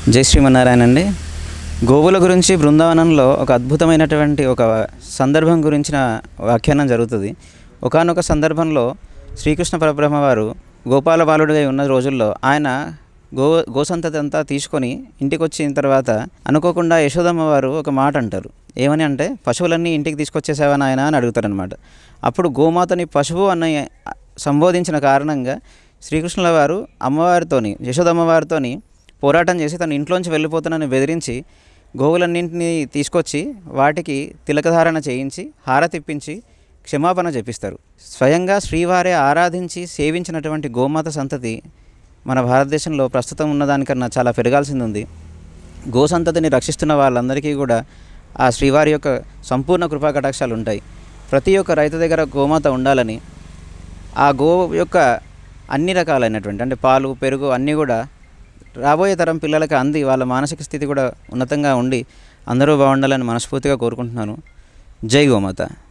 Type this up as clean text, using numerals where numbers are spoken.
జై శ్రీమన్నారాయణ అండి. గోవుల గురించి బృందావనంలో ఒక అద్భుతమైనటువంటి ఒక సందర్భం గురించిన వ్యాఖ్యానం జరుగుతుంది. ఒకానొక సందర్భంలో శ్రీకృష్ణ పరబ్రహ్మ వారు గోపాల బాలుడిగా ఉన్న రోజుల్లో ఆయన గోసంతతి అంతా తీసుకొని ఇంటికి వచ్చిన తర్వాత అనుకోకుండా యశోదమ్మ వారు ఒక మాట అంటారు. ఏమని అంటే, పశువులన్నీ ఇంటికి తీసుకొచ్చేసావా నాయన అని అడుగుతారనమాట. అప్పుడు గోమాతని పశువు అన్న సంబోధించిన కారణంగా శ్రీకృష్ణుల వారు అమ్మవారితోని యశోదమ్మవారితోని పోరాటం చేసి తన ఇంట్లోంచి వెళ్ళిపోతానని బెదిరించి గోవులన్నింటినీ తీసుకొచ్చి వాటికి తిలకధారణ చేయించి హారతిప్పించి క్షమాపణ చెప్పిస్తారు. స్వయంగా శ్రీవారే ఆరాధించి సేవించినటువంటి గోమాత సంతతి మన భారతదేశంలో ప్రస్తుతం ఉన్నదానికన్నా చాలా పెరగాల్సింది ఉంది. గో సంతతిని రక్షిస్తున్న వాళ్ళందరికీ కూడా ఆ శ్రీవారి యొక్క సంపూర్ణ కృపా కటాక్షాలు ఉంటాయి. ప్రతి ఒక్క రైతు దగ్గర గోమాత ఉండాలని, ఆ గో యొక్క అన్ని రకాలైనటువంటి అంటే పాలు పెరుగు అన్నీ కూడా రాబోయే తరం పిల్లలకి అంది వాళ్ళ మానసిక స్థితి కూడా ఉన్నతంగా ఉండి అందరూ బాగుండాలని మనస్ఫూర్తిగా కోరుకుంటున్నాను. జై గోమాత.